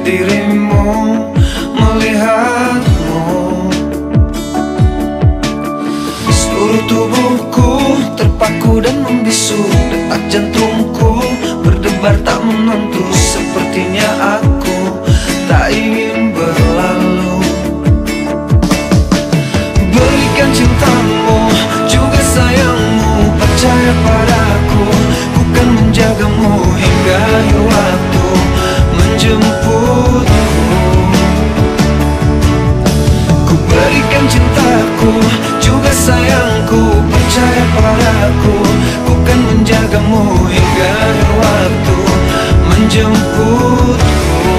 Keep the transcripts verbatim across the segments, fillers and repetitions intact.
dirimu, melihatmu. Seluruh tubuhku terpaku dan membisu, detak jantungku berdebar tak menentu. Sepertinya aku tak ingin berlalu. Berikan cintamu, juga sayangmu, percaya padaku. Ku kan menjagamu hingga akhir waktu menjemputku. Ku berikan cintaku, juga sayangku, percaya padaku. Ku kan menjagamu hingga akhir waktu menjemputku.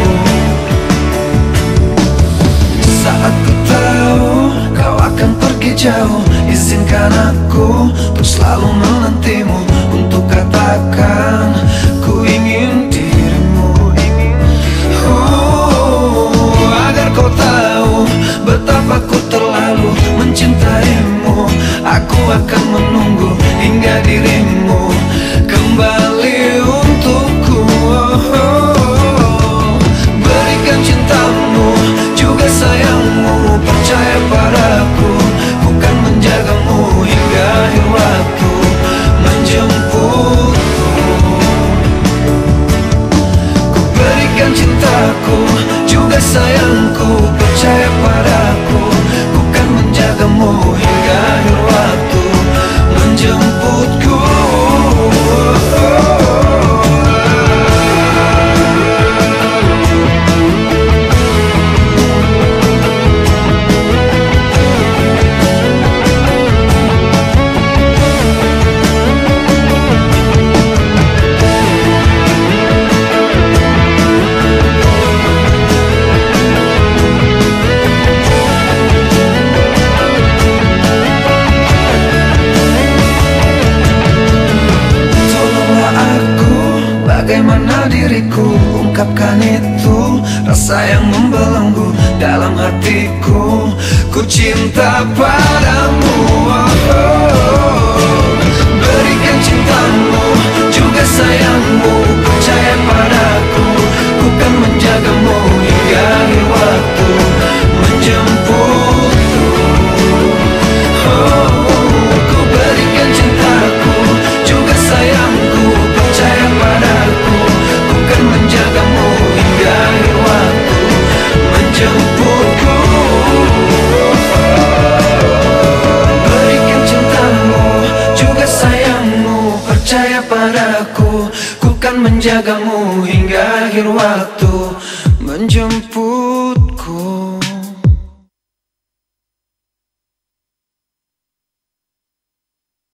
Saat ku tahu kau akan pergi jauh, izinkan aku untuk selalu menantimu, untuk katakan ku ingin dirimu. Oh, agar kau tahu betapa ku terlalu mencintaimu. Aku akan menunggu hingga dirimu kembali untukku. Oh, berikan cintamu, juga sayangmu, percaya padaku. Ku kan menjagamu hingga akhir waktu menjemputku. Ku berikan cintaku, juga sayangku, percaya padaku. Ku kan menjagamu hingga akhir waktu menjemputku. Bagaimana diriku ungkapkan itu, rasa yang membelenggu dalam hatiku. Ku cinta padamu. Oh, berikan cintamu, juga sayangmu, percaya padaku. Ku kan menjagamu hingga akhir waktu menjemputku. Oh, ku berikan cintaku, juga sayangku, percaya padaku. Ku kan menjagamu hingga akhir waktu menjemputku. Berikan cintamu, juga sayangmu, percaya padaku. Ku kan menjagamu hingga akhir waktu menjemputku.